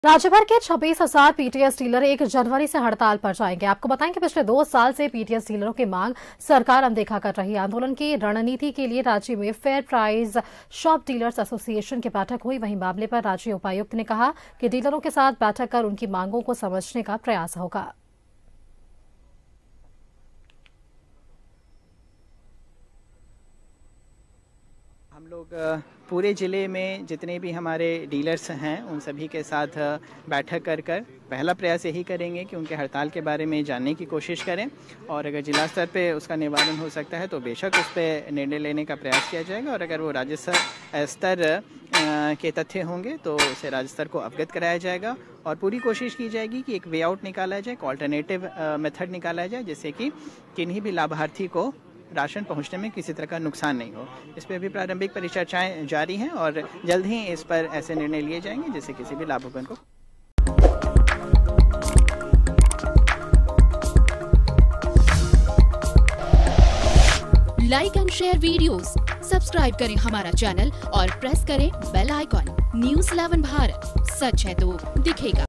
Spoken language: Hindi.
राज्य भर के 26,000 पीटीएस डीलर 1 जनवरी से हड़ताल पर जाएंगे। आपको बताएं कि पिछले 2 साल से पीटीएस डीलरों की मांग सरकार अनदेखा कर रही है। आंदोलन की रणनीति के लिए राज्य में fair price shop dealers association की बैठक हुई। वहीं मामले पर राज्य उपायुक्त ने कहा कि डीलरों के साथ बैठक कर उनकी मांगों को समझने का प्रयास होगा। हम लोग पूरे ज़िले में जितने भी हमारे डीलर्स हैं उन सभी के साथ बैठक कर पहला प्रयास यही करेंगे कि उनके हड़ताल के बारे में जानने की कोशिश करें और अगर जिला स्तर पे उसका निवारण हो सकता है तो बेशक उस पर निर्णय लेने का प्रयास किया जाएगा और अगर वो राज्य स्तर के तथ्य होंगे तो उसे राज्य स्तर को अवगत कराया जाएगा और पूरी कोशिश की जाएगी कि एक वे आउट निकाला जाए, एक ऑल्टरनेटिव मेथड निकाला जाए जिससे कि किन्हीं भी लाभार्थी को राशन पहुंचने में किसी तरह का नुकसान नहीं हो। इस पर भी प्रारंभिक परिचर्चाएं जारी हैं और जल्द ही इस पर ऐसे निर्णय लिए जाएंगे जिससे किसी भी लाभुकन को। Like and share videos, subscribe करें हमारा चैनल और प्रेस करें बेल आइकॉन। न्यूज़ 11 भारत, सच है तो दिखेगा।